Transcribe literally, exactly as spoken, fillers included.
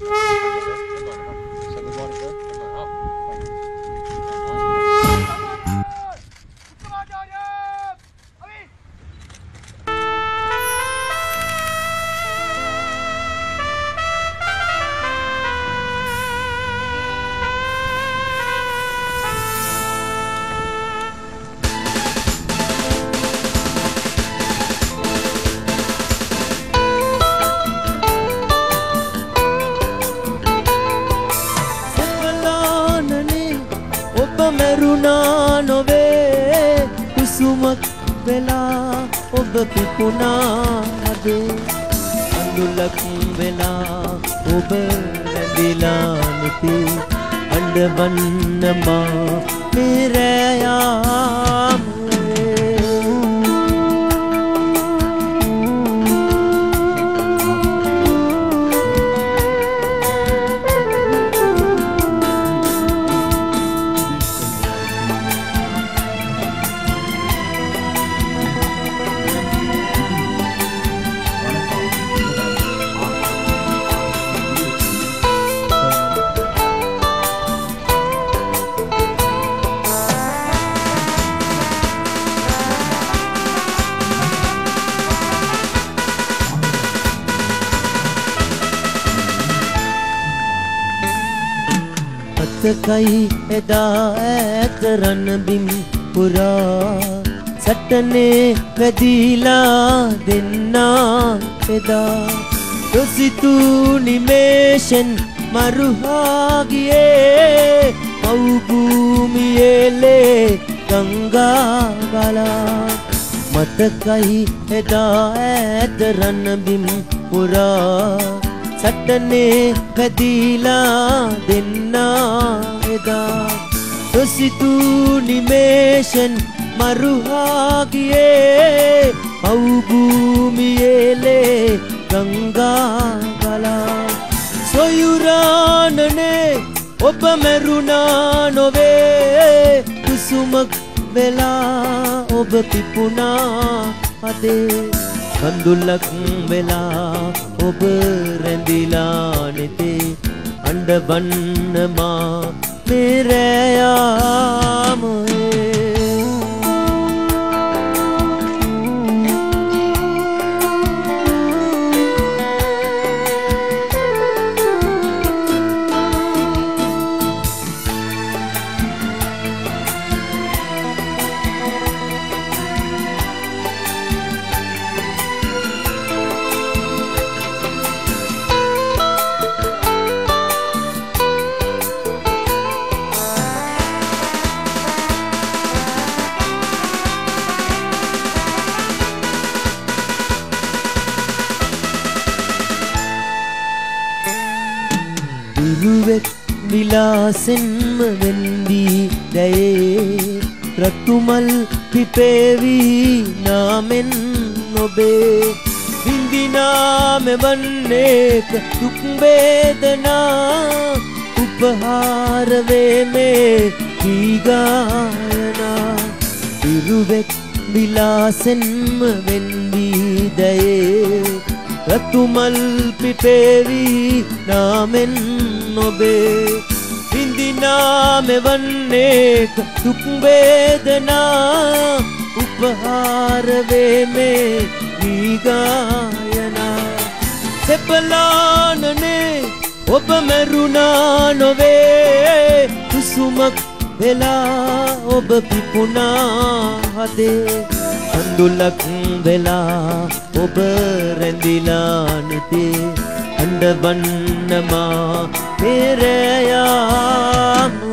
මරුණා නොවේ කුසුමක් වෙලා ඔබ පිපුණා අදේ අඳුලක් වෙලා ඔබ රැඳිලා නිති අඬවන්න මා මේ රැයාම කයි එදා ඈත රන් බිම් පුරා සටනේ වැදිලා දෙන්නා එදා දොසිතු නිමේෂෙන් මරුහා ගියේ මව් භූමියේ ගංගා ගලා මතකයි එදා ඈත රන් බිම් පුරා සටනේ වැදිලා දෙන්නා එදා දොසිතු නිමේෂෙන් මරුහා ගියේ මව් භූමියේ ගංගා ගලා සොයුරානනේ ඔබ මරුණා නොවේ කුසුමක් වෙලා ඔබ පිපුණා අදේ කඳුලක් වෙලා ඔබ රැඳිලා නෙතේ අඬවන්න මා මේ රැයාම ඉරුවෙක් විලාසෙන්ම වෙන්දී දැයේ රතුමල් පිපේවි නාමෙන් නොබේ විඳිනා මෙවන්නේක දුක් වේදනා උපහාර වේ මේ ගීගායනා ඉරුවෙක් විලාසෙන්ම වෙන්දී දැයේ රතුමල් පිපේවි නාමෙන් නොබේ විඳිනා මෙවන්නේක දුක් වේදනා උපහාර වේ මේ ගීගායනා සෙපලානනේ ඔබ මරුණා නොවේ කුසුමක් වෙලා ඔබ පිපුණා හදේ අඳුලක් වෙලා ඔබ රැඳිලා නෙතේ අඬවන්න මා පෙරයාම